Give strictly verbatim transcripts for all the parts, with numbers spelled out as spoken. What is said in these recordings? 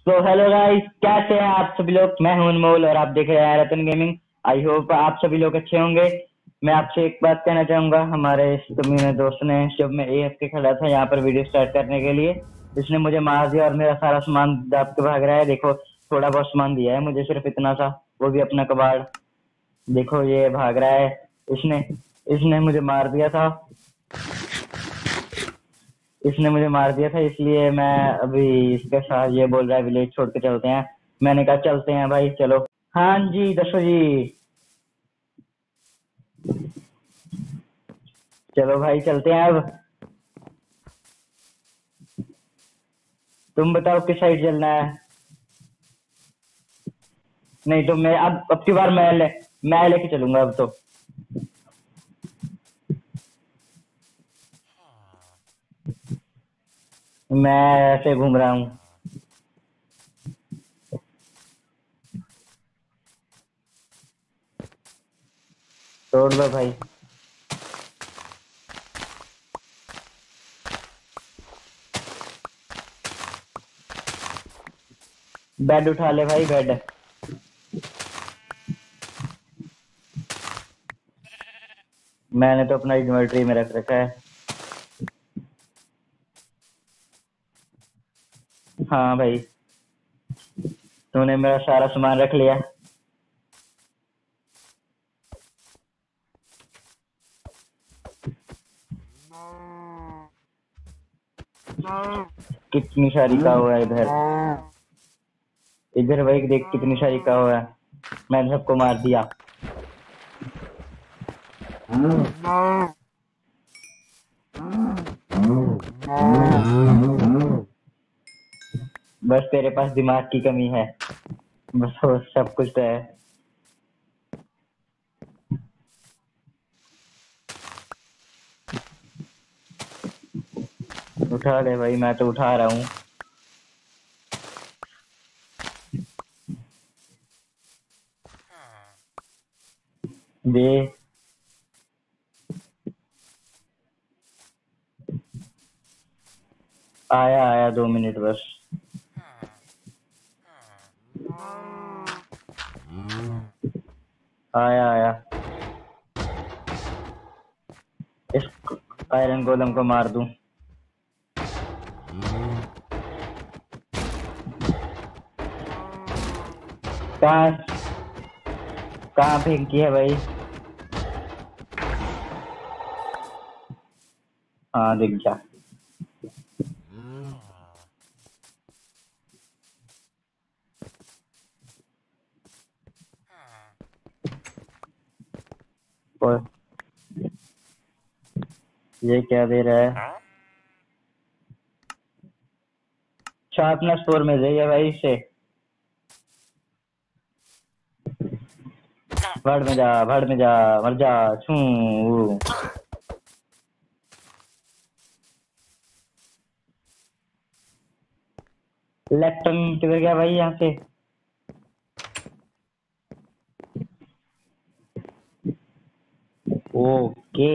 तो hello guys, कैसे हैं आप सभी लोग। मैं हूं अनमोल और आप देख रहे हैं रतन गेमिंग। आई होप आप सभी लोग अच्छे होंगे। मैं आपसे एक बात कहना चाहूंगा। हमारे इस मेरे दोस्त ने, जब मैं ए एफ के खड़ा था यहाँ पर वीडियो स्टार्ट करने के लिए, इसने मुझे मार दिया और मेरा सारा सामान दाब के भाग रहा है। देखो, थोड़ा बहुत सामान दिया है मुझे, सिर्फ इतना सा, वो भी अपना कबाड़। देखो ये भाग रहा है। इसने इसने मुझे मार दिया था। इसने मुझे मार दिया था, इसलिए मैं अभी इसके साथ ये बोल रहा है विलेज छोड़ के चलते हैं। मैंने कहा चलते हैं भाई, चलो। हाँ जी दसो जी। चलो भाई चलते हैं अब। तुम बताओ किस साइड चलना है। नहीं तो मैं अब अब की बार मैं ले मैं लेके चलूंगा अब तो। मैं ऐसे घूम रहा हूँ। तोड़ लो भाई। बेड उठा ले भाई, बेड। मैंने तो अपना इन्वेंटरी में रख रखा है। हाँ भाई, तूने मेरा सारा सामान रख लिया। कितनी सारी काऊ है इधर। इधर भाई देख, कितनी सारी काऊ है। मैंने सबको मार दिया। बस तेरे पास दिमाग की कमी है। बस वो सब कुछ तो है। उठा ले भाई, मैं तो उठा रहा हूँ। दे। आया आया, दो मिनट बस। आया आया। इस आयरन गोलम को मार दूं। कहाँ कहाँ फेंकी है भाई। हाँ दिख जा। और ये क्या दे रहा है। शार्पनेस फोर में दे भाई इसे। भड़ में जा, भड़ में जा, मर जा। छू। इलेक्ट्रॉन किधर गया भाई यहाँ से। ओके।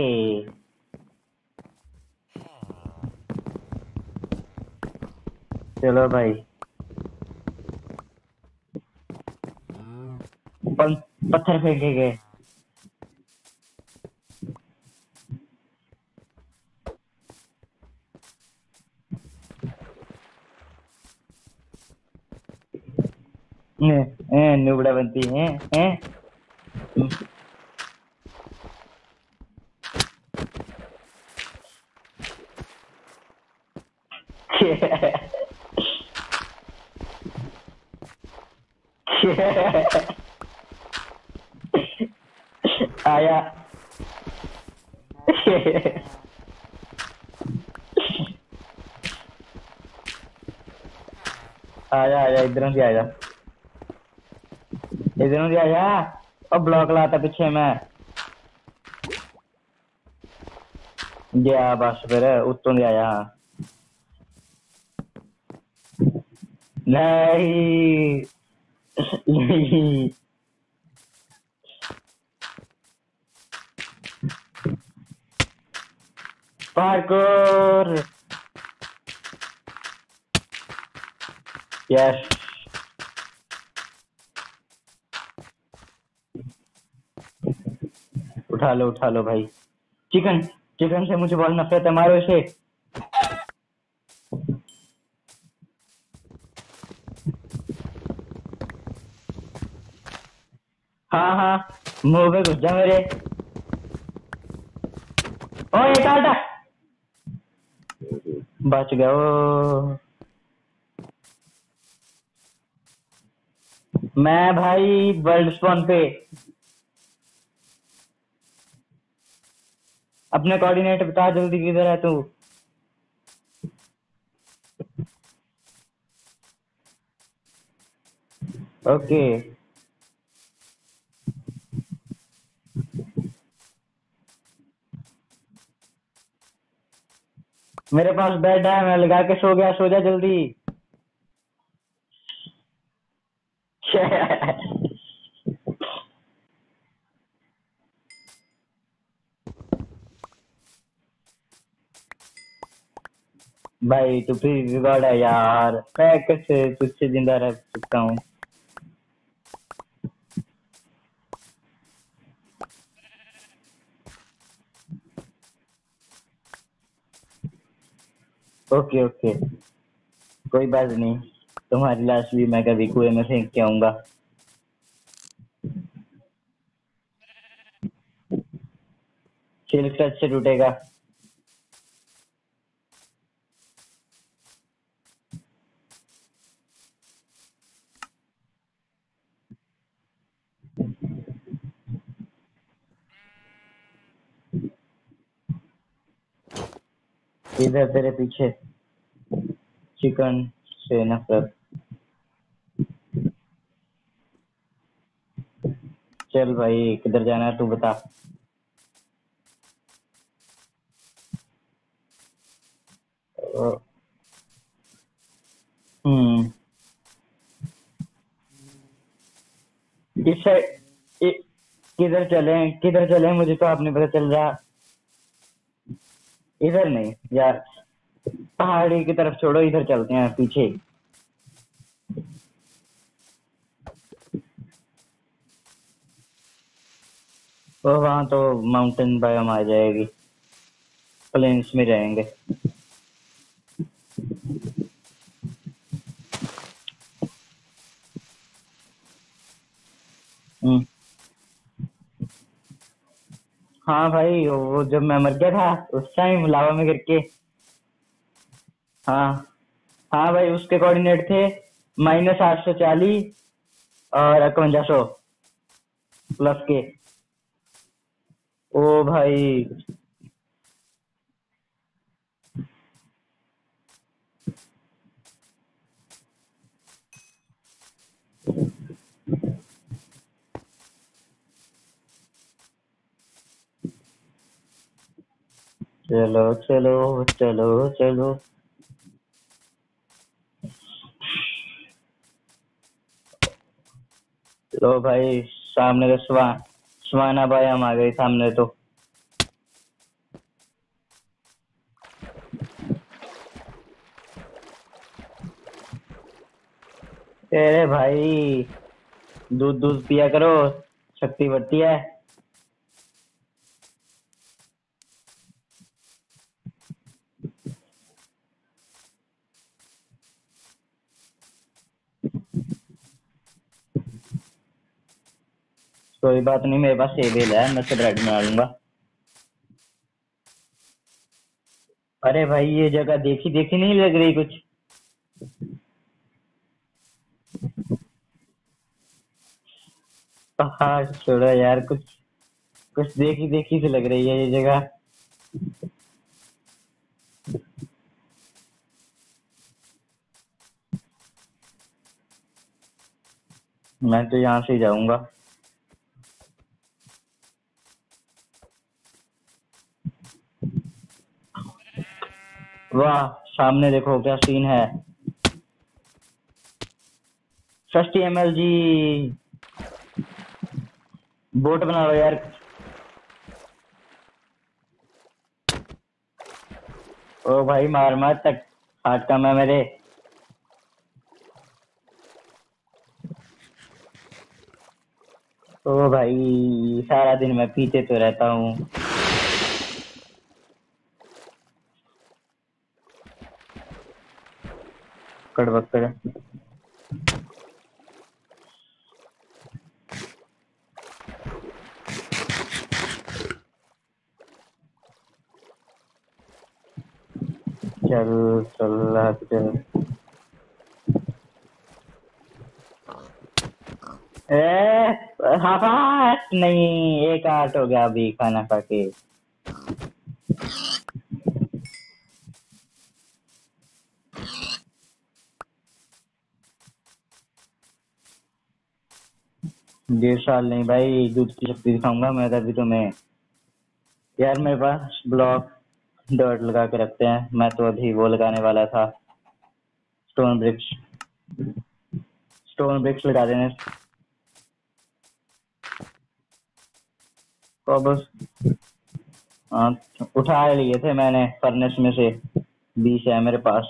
चलो भाई। पत्थर फेंके गए। नुबड़ा बनती है हैं। आया। आया आया, इधरों से आया। इधरों से आया। और ब्लॉक लाता पीछे मैं। गया बस फिर उत्तों से आया। नहीं नहीं। पार्कोर। यस। उठा लो उठा लो भाई। चिकन चिकन से मुझे बहुत नफरत है, मारो इसे। हाँ हाँ, मुंह पे घुस जा मेरे। ओ ये टाटा बच गया। ओ मैं भाई वर्ल्ड स्पॉन पे। अपने कोऑर्डिनेट बता जल्दी, किधर है तू? ओके। मेरे पास बेड है, मैं लगा के सो गया, सो जा जल्दी। भाई तू फिर रिकॉर्ड है यार, मैं कैसे तुझसे जिंदा रह सकता हूँ? ओके ओके, कोई बात नहीं। तुम्हारी लाश भी मैं कभी कुएं में फेंक के आऊंगा। सिल्क टच से टूटेगा। इधर तेरे पीछे। चिकन से नफरत। चल भाई, किधर जाना है तू बता। ओ, हम्म। इस साइड इ- किधर चले, किधर चले, मुझे तो आप नहीं पता चल रहा। इधर नहीं यार, पहाड़ी की तरफ छोड़ो, इधर चलते हैं पीछे। तो वहां तो माउंटेन बायोम आ जाएगी, प्लेन्स में रहेंगे। हम्म। हाँ भाई, वो जब मैं मर गया था उस टाइम लावा में गिर के। हाँ हाँ भाई, उसके कोऑर्डिनेट थे माइनस आठ सौ चालीस, और इक्यावन सौ प्लस के। ओ भाई। चलो चलो चलो चलो। लो भाई, सामने तो स्वा स्वाना भाई हम आ गए सामने तो। अरे भाई, दूध दूध पिया करो, शक्ति बढ़ती है। कोई बात नहीं, मेरे पास सेबेल है, मैं से ब्रेड बना लूंगा। अरे भाई, ये जगह देखी देखी नहीं लग रही कुछ? पहाड़ छोड़ो यार, कुछ कुछ देखी देखी से लग रही है ये जगह। मैं तो यहाँ से ही जाऊंगा। वाह, सामने देखो क्या सीन है। सस्ती एम एल जी। बोट बना लो यार। ओ भाई, मार मत तक, हाथ कम है मेरे। ओ भाई सारा दिन मैं पीते तो रहता हूँ। कड़वक्कड़। चल चल अब चल। ए हाफाट नहीं, एक आठ हो गया अभी खाना खा के। डेढ़ साल नहीं भाई, दूध की शक्ति दिखाऊंगा मैं तभी तुम्हें। यार मेरे पास ब्लॉक डॉट लगा के रखते हैं, मैं तो अभी वो लगाने वाला था। Stone BRICS. स्टोन ब्रिक्स लगा देने। तो बस हाँ, उठा लिए थे मैंने फर्नेस में से। बीस है मेरे पास।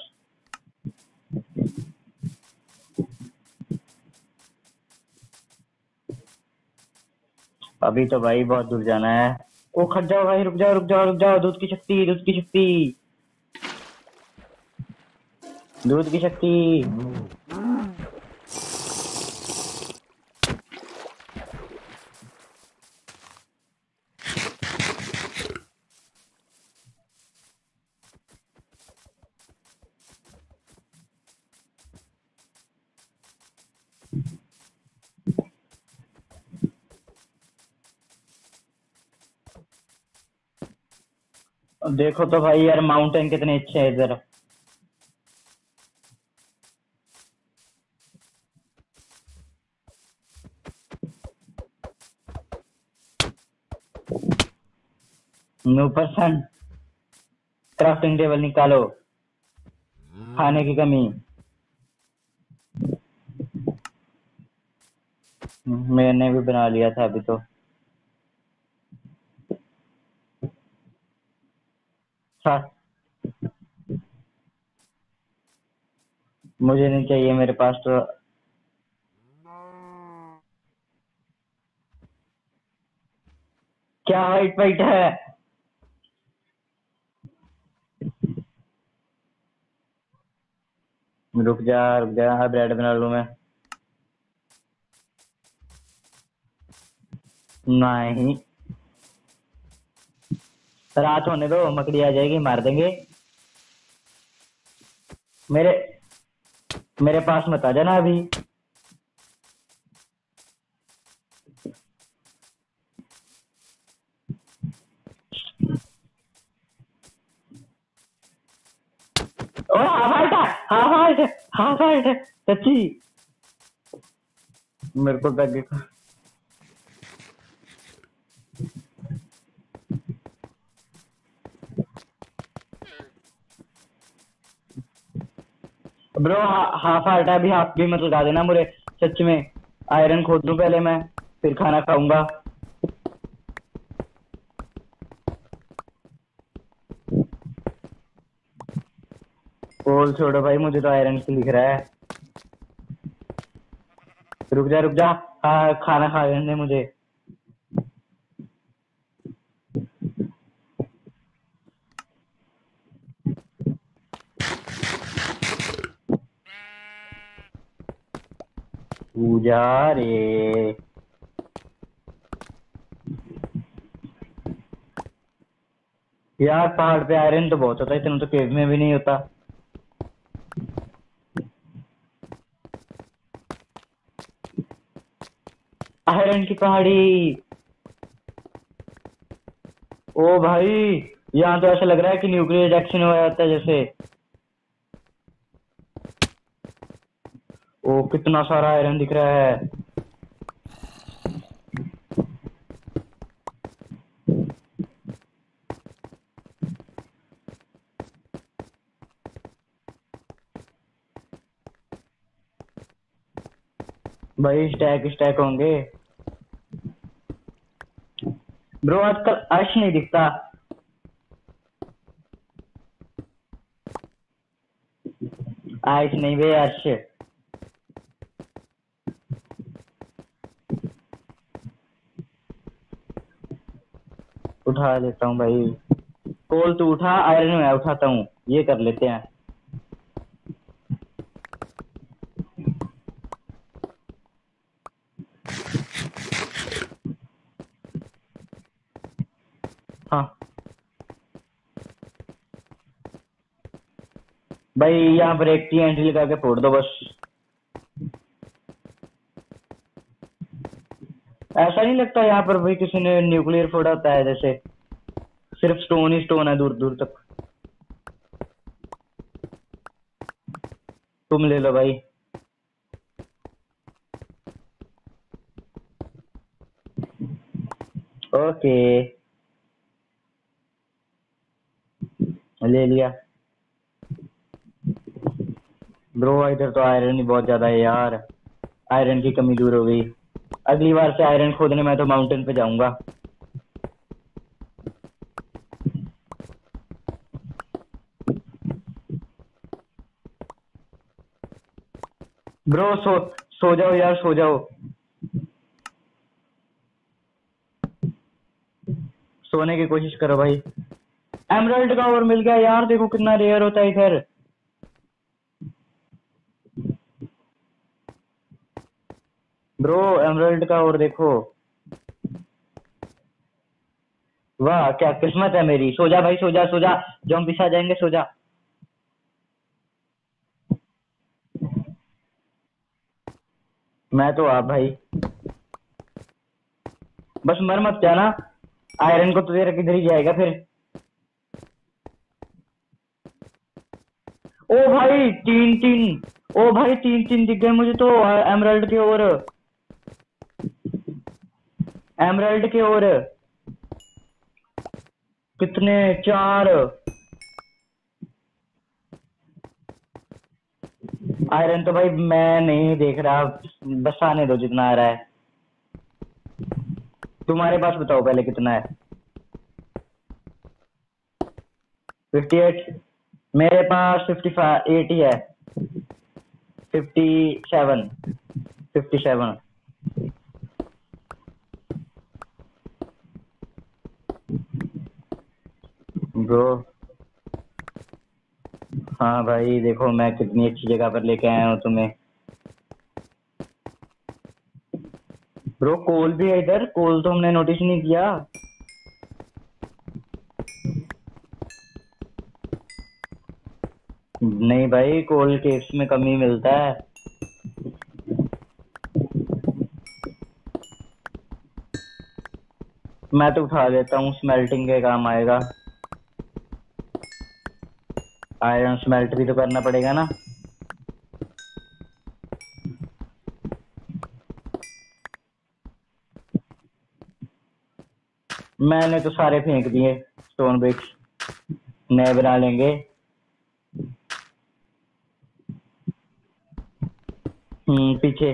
अभी तो भाई बहुत दूर जाना है। ओ खट जाओ भाई, रुक जाओ रुक जाओ रुक जाओ, दूध की शक्ति दूध की शक्ति दूध की शक्ति। देखो तो भाई यार माउंटेन कितने अच्छे हैं इधर। No percent. क्राफ्टिंग टेबल निकालो। खाने की कमी। मैंने भी बना लिया था अभी तो। हाँ, मुझे नहीं चाहिए, मेरे पास तो। क्या वाइट वाइट है? रुक जा रुक जा, ब्रेड बना लूं मैं। नहीं, रात होने दो, मकड़ी आ जाएगी मार देंगे। मेरे मेरे पास मत आ जाना अभी। ओ हाफ हार्ट है, हाफ हार्ट है, हाफ हार्ट है सच्ची। मेरे को बैग देखो। ब्रो हाफ हार्ट है अभी, हाफ भी मत लगा देना मुझे। सच में आयरन खोद लूं पहले मैं, फिर खाना खाऊंगा। बोल छोड़ो भाई, मुझे तो आयरन की लिख रहा है। रुक जा रुक जा। हाँ खाना खा लेने दे मुझे। पूजा रे। यार पहाड़ पे आयरन तो बहुत होता है, इतना तो केव में भी नहीं होता। आयरन की पहाड़ी। ओ भाई, यहाँ तो ऐसा लग रहा है कि न्यूक्लियर रिएक्शन हो जाता है जैसे। ओ कितना सारा आयरन दिख रहा है। भाई स्टैक स्टैक होंगे। ब्रो आजकल अर्श नहीं दिखता। आइस नहीं बे, अर्श। उठा लेता हूँ भाई। कोल तू उठा, आयरन मैं उठाता हूँ, ये कर लेते हैं। हाँ भाई, यहाँ पर एक टी एंट्री लगा के फोड़ दो बस। ऐसा नहीं लगता यहाँ पर भाई किसी ने न्यूक्लियर फोड़ा होता है, जैसे सिर्फ स्टोन ही स्टोन है दूर दूर तक। तुम ले लो भाई। ओके, ले लिया। ब्रो इधर तो आयरन ही बहुत ज्यादा है यार, आयरन की कमी दूर हो गई। अगली बार से आयरन खोदने मैं तो माउंटेन पे जाऊंगा। ब्रो सो सो जाओ यार, सो जाओ। सोने की कोशिश करो भाई। एमराल्ड का और मिल गया यार, देखो कितना रेयर होता है इधर। ब्रो एमराल्ड का और देखो। वाह क्या किस्मत है मेरी। सो जा भाई, सो जा सो जा, जो हम पिछा जाएंगे, सो जा। मैं तो आप भाई, बस मर मत जाना। आयरन को तो तेरा किधर ही जाएगा फिर। ओ भाई तीन तीन, ओ भाई तीन तीन दिख गए मुझे तो एमराल्ड के और, एमराल्ड के और कितने, चार। आयरन तो भाई मैं नहीं देख रहा, बस आने दो जितना आ रहा है। तुम्हारे पास बताओ पहले कितना है। फिफ्टी एट, मेरे पास फिफ्टी फाइव एट ही है। Fifty seven, fifty seven. Bro हाँ भाई देखो मैं कितनी अच्छी जगह पर लेके आया हूँ तुम्हें। ब्रो कोल भी है इधर, कोल तो हमने नोटिस नहीं किया। नहीं भाई, कोल केव्स में कमी मिलता है। मैं तो उठा लेता हूँ, स्मेल्टिंग के काम आएगा। आयरन स्मेल्ट भी तो करना पड़ेगा ना। मैंने तो सारे फेंक दिए स्टोन ब्रिक्स, नए बना लेंगे। हम्म पीछे।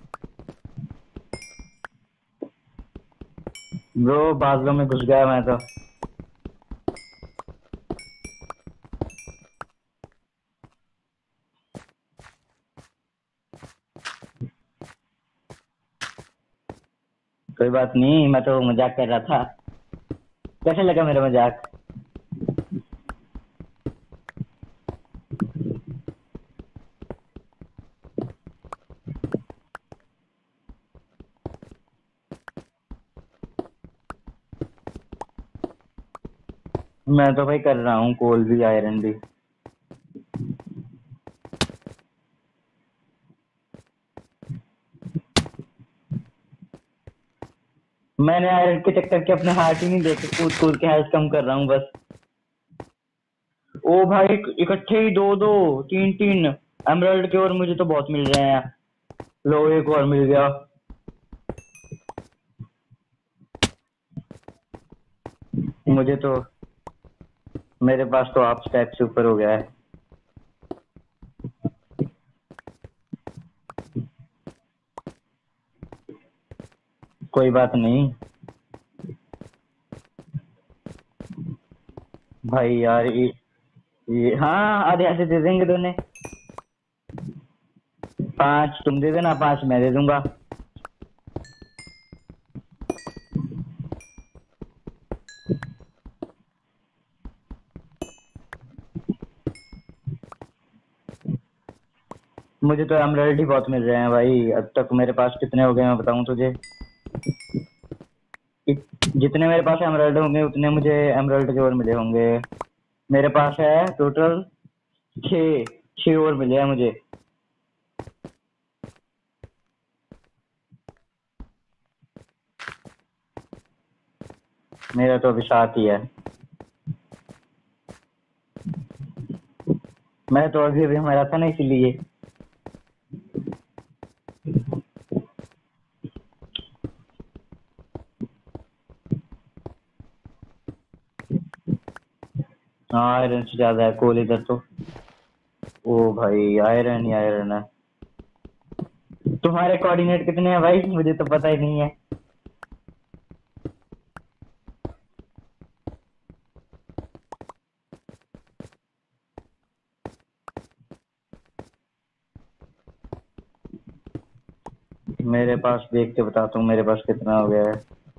ब्रो बादलों में घुस गया मैं तो। कोई बात नहीं, मैं तो मजाक कर रहा था। कैसे लगा मेरा मजाक। मैं तो भाई कर रहा हूँ कोल भी आयरन भी। मैंने आयरन के चक्कर के अपने हार्ट ही नहीं देखे, कूद कूद के हेल्थ कम कर रहा हूँ बस। ओ भाई इकट्ठे ही दो दो, तीन तीन एमराल्ड के और मुझे तो बहुत मिल रहे हैं। लो एक और मिल गया। मुझे तो, मेरे पास तो आप स्टैक से ऊपर हो गया है। कोई बात नहीं भाई यार, ये, ये हाँ आधे आधे दे देंगे दोनों। पांच तुम दे देना, पांच मैं दे दूंगा। मुझे तो एमराल्ड ही बहुत मिल रहे हैं भाई। अब तक मेरे पास कितने हो गए मैं बताऊं तुझे। जितने मेरे पास एमराल्ड होंगे उतने मुझे एमराल्ड के और मिले होंगे। मेरे पास है टोटल छः छः और मिले हैं मुझे। मेरा तो अभी सात ही है। मैं तो अभी अभी हमारा था ना इसीलिए। हाँ आयरन से ज्यादा है कोल इधर तो। ओ भाई आयरन ही आयरन है। तुम्हारे कोऑर्डिनेट कितने हैं भाई, मुझे तो पता ही नहीं है। मेरे पास देख के बताता हूँ मेरे पास कितना हो गया है।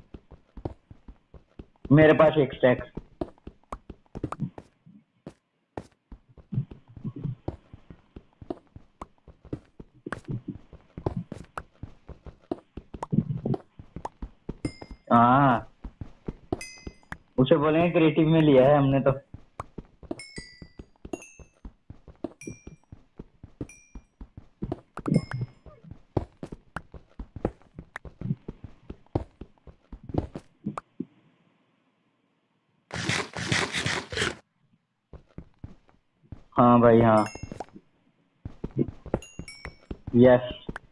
मेरे पास एक स्टैक। हाँ उसे बोलेंगे क्रिएटिव में लिया है हमने तो। हाँ भाई हाँ। यस।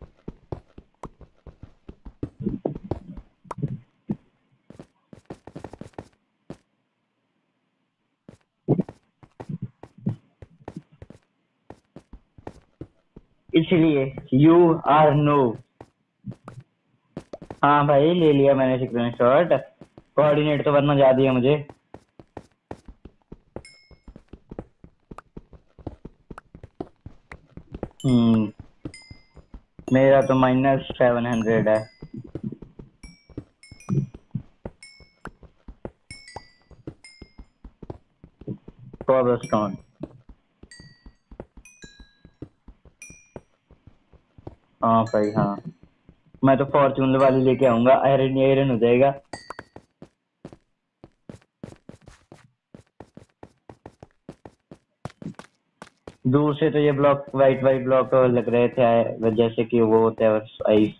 इसलिए यू आर नो। हाँ भाई ले लिया मैंने स्क्रीनशॉट। कोऑर्डिनेट तो वरना याद ही है मुझे। हम्म मेरा तो माइनस सेवन हंड्रेड है। कॉबरस्टोन। हाँ भाई हाँ। मैं तो फॉर्चून वाली लेके आऊंगा, आयरन ही आयरन हो जाएगा। दूर से तो ये ब्लॉक वाइट वाइट ब्लॉक लग रहे थे जैसे कि वो होता है आइस।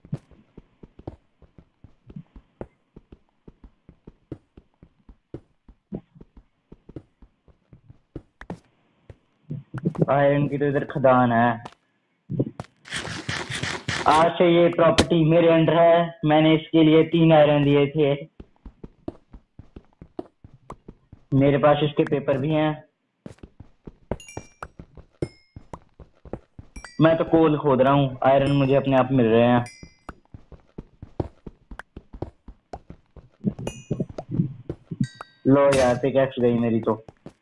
आयरन की तो इधर खदान है। आज से ये प्रॉपर्टी मेरे अंडर है, मैंने इसके लिए तीन आयरन दिए थे। मेरे पास इसके पेपर भी हैं। मैं तो कोल खोद रहा हूँ, आयरन मुझे अपने आप मिल रहे हैं। लो यार पिकैक्स गई मेरी तो।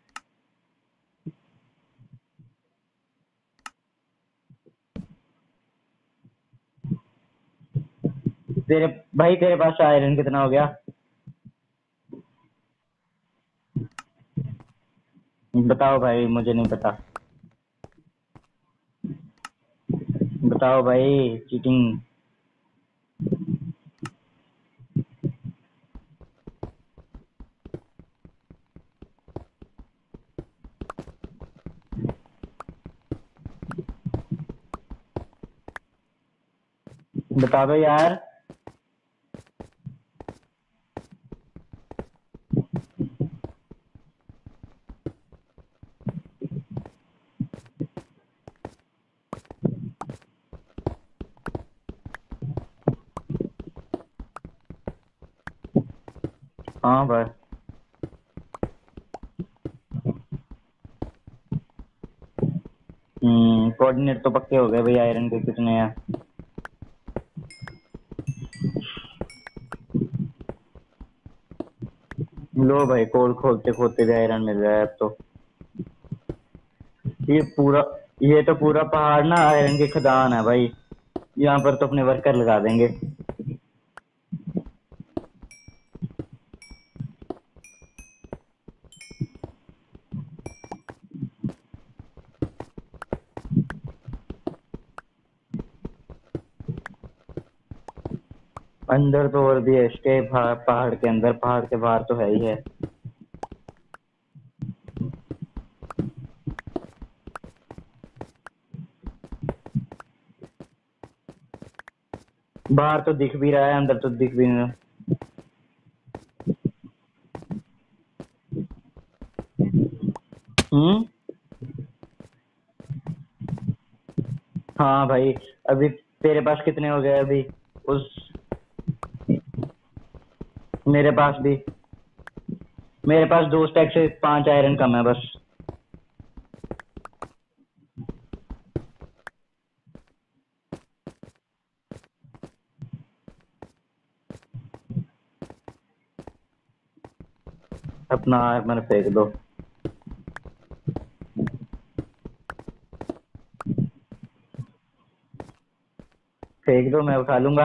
तेरे भाई तेरे पास आयरन कितना हो गया? बताओ भाई मुझे नहीं पता। बताओ भाई चीटिंग। बता दो यार। हाँ भाई। हम्म कोऑर्डिनेट तो पक्के हो गए भाई, आयरन के कितने हैं? लो भाई कोल खोलते खोलते भी आयरन मिल रहा है अब तो। ये पूरा ये तो पूरा पहाड़ ना आयरन की खदान है भाई। यहाँ पर तो अपने वर्कर लगा देंगे। अंदर तो और भी है इसके, पहाड़ पहाड़ के अंदर, पहाड़ के बाहर तो है ही है। बाहर तो दिख भी रहा है, अंदर तो दिख भी नहीं रहा। हम्म। हाँ भाई, अभी तेरे पास कितने हो गए अभी? उस मेरे पास भी, मेरे पास दो स्टैक से पांच आयरन कम है बस। अपना आर्मर फेंक दो। फेंक दो, मैं उठा लूंगा।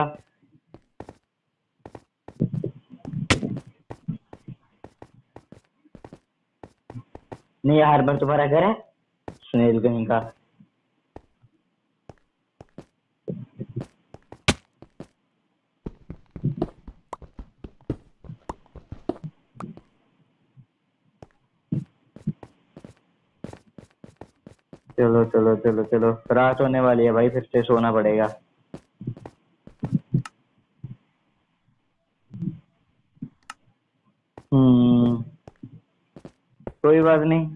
नहीं, हार्बर तुम्हारा घर है सुनील कहीं का? चलो चलो चलो चलो, रात होने वाली है भाई, फिर से सोना पड़ेगा। हम्म। कोई बात नहीं।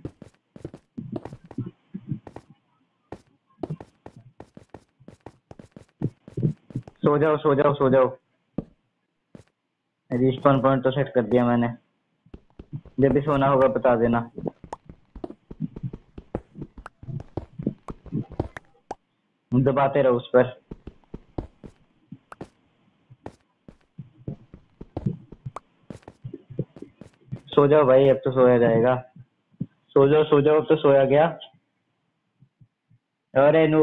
सो जाओ सो जाओ सो जाओ। रिस्पॉन पॉइंट तो सेट कर दिया मैंने। जब भी सोना होगा बता देना। दबाते रहो उस पर। सो जाओ भाई, अब तो सोया जाएगा। सो जाओ सो जाओ, अब तो सोया गया। अरे नो।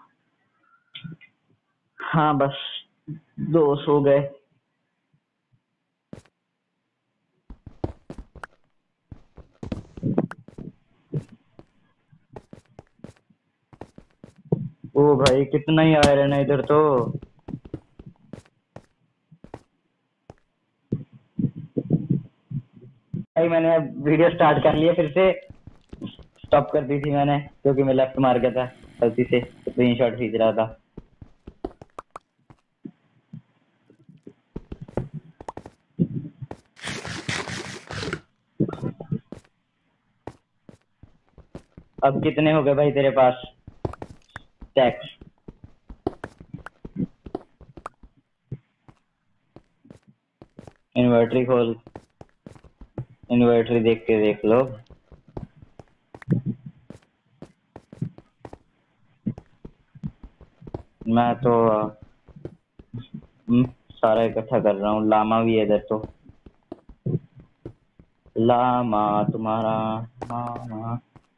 हाँ बस, दो सो गए। ओ भाई, कितना ही आयरन है इधर तो। भाई मैंने वीडियो स्टार्ट कर लिया, फिर से स्टॉप कर दी थी मैंने, क्योंकि मैं लेफ्ट मार गया था गलती से, स्क्रीन शॉट खींच रहा था। अब कितने हो गए भाई तेरे पास टैक्स? इन्वर्टरी खोल, इन्वर्टरी देख के देख लो। मैं तो हम्म, सारा इकट्ठा कर रहा हूँ। लामा भी है इधर तो। लामा तुम्हारा मामा।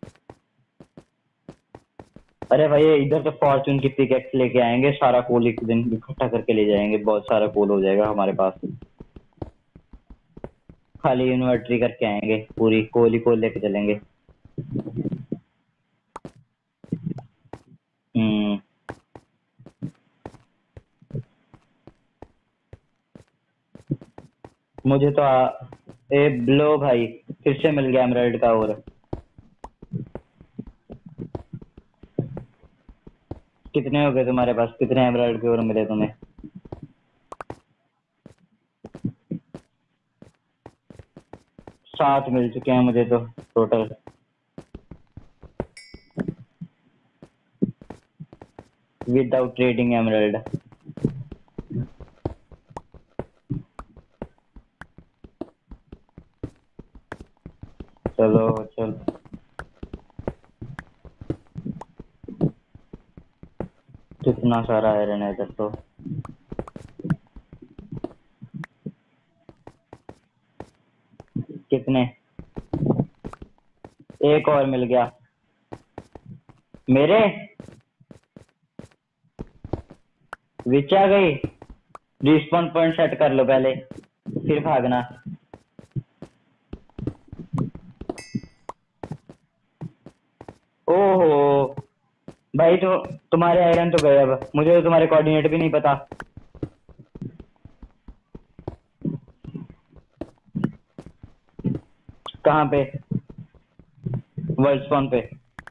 अरे भाई, इधर तो फॉर्चून की पिकेक्स लेके आएंगे, सारा कोल एक दिन इकट्ठा करके ले जाएंगे, बहुत सारा कोल हो जाएगा हमारे पास। खाली इन्वर्टरी करके आएंगे, पूरी कोल ही कोल लेके चलेंगे। हम्म। मुझे तो आ, ए ब्लो भाई, फिर से मिल गया एमराल्ड का। और कितने हो गए तुम्हारे पास? कितने एमराल्ड के और मिले तुम्हें? सात मिल चुके हैं मुझे तो टोटल। Without trading emerald. चलो चलो। कितना सारा आयरन है इधर तो। कितने? एक और मिल गया मेरे। विच आ गई। रिस्पॉन पॉइंट सेट कर लो पहले, फिर भागना। ओहो भाई, तो तुम्हारे आयरन तो गए। अब मुझे तो तुम्हारे कोऑर्डिनेट भी नहीं पता। कहाँ पे? वर्ल्ड स्पॉन पे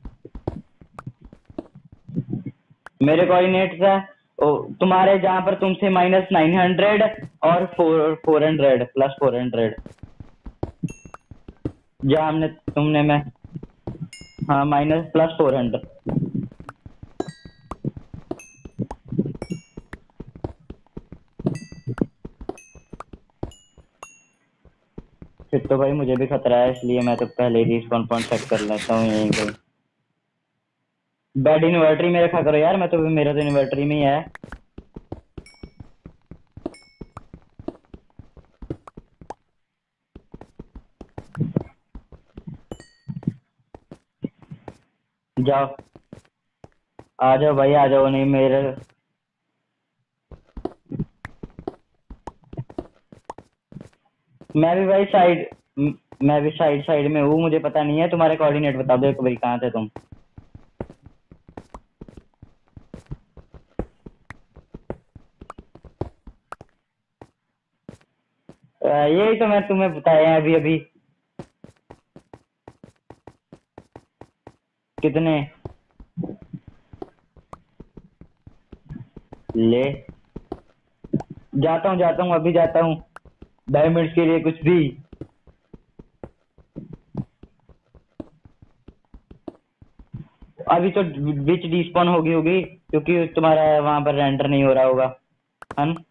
मेरे कोऑर्डिनेट्स है। ओ, तुम्हारे जहाँ पर तुमसे माइनस नाइन हंड्रेड और four four hundred plus four hundred जहाँ हमने तुमने मैं हाँ माइनस प्लस फोर हंड्रेड। फिर तो भाई मुझे भी खतरा है, इसलिए मैं तो पहले ही रिस्पॉन पॉइंट सेट कर लेता हूँ यहीं कहीं। बेड इन्वर्टरी में रखा करो यार, मैं तो मेरा तो इन्वर्टरी में ही है। जाओ आ जाओ भाई आ जाओ, नहीं मेरे मैं भी भाई साइड मैं भी साइड साइड में हूँ, मुझे पता नहीं है। तुम्हारे कोऑर्डिनेट बता दो एक बार, कहाँ थे तुम? अ, यही तो मैं तुम्हें बताया अभी अभी। कितने? ले जाता हूँ जाता हूँ अभी जाता हूँ, डायमंड्स के लिए कुछ भी। अभी तो बीच डिस्पॉन होगी होगी क्योंकि तुम्हारा वहां पर रेंडर नहीं हो रहा होगा है न?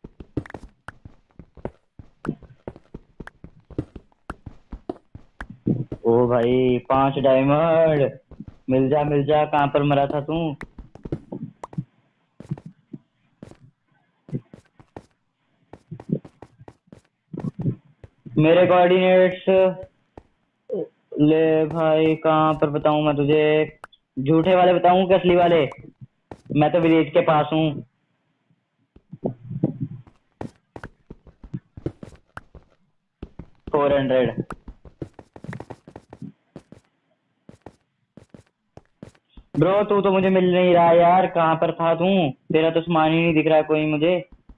ओ भाई पांच डायमंड, मिल जा मिल जा, कहाँ पर मरा था तू? मेरे कोऑर्डिनेट्स ले भाई, कहाँ पर बताऊं मैं तुझे? झूठे वाले बताऊं कि असली वाले? मैं तो विलेज के पास हूँ। Four hundred. ब्रो तू तो मुझे मिल नहीं रहा यार, कहाँ पर था तू? तेरा तो सामान ही नहीं दिख रहा कोई मुझे।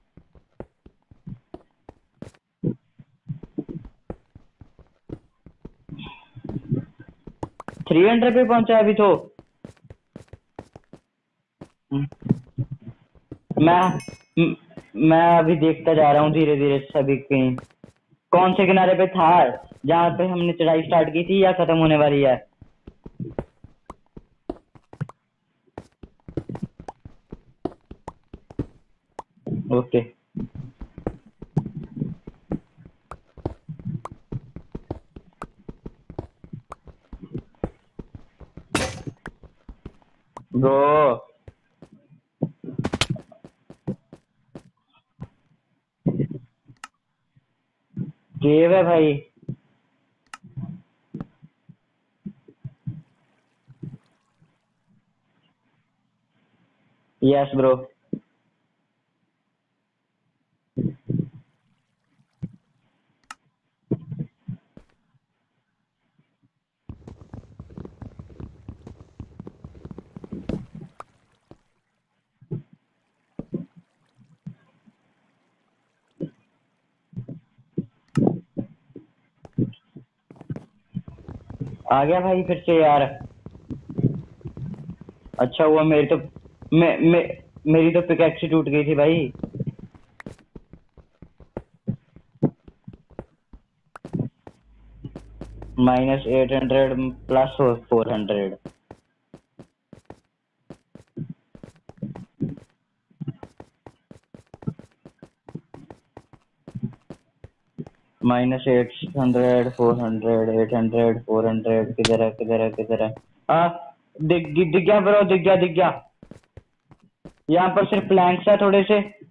थ्री हंड्रेड पे पहुंचा अभी तो। मैं म- मैं अभी देखता जा रहा हूँ धीरे धीरे सभी कहीं। कौन से किनारे पे था? जहाँ पे हमने चढ़ाई स्टार्ट की थी या खत्म होने वाली है? Okay bro. केव है भाई। Yes bro. आ गया भाई फिर से यार। अच्छा हुआ मेरी तो मे, मे, मेरी तो पिकैक्स टूट गई थी भाई। Minus eight hundred plus four hundred. Minus eight hundred, four hundred, eight hundred, four hundred, किधर है किधर है किधर है? हाँ दिख दिख दिख गया ब्रो, दिख गया दिख गया। यहाँ पर सिर्फ प्लैंक्स है थोड़े से।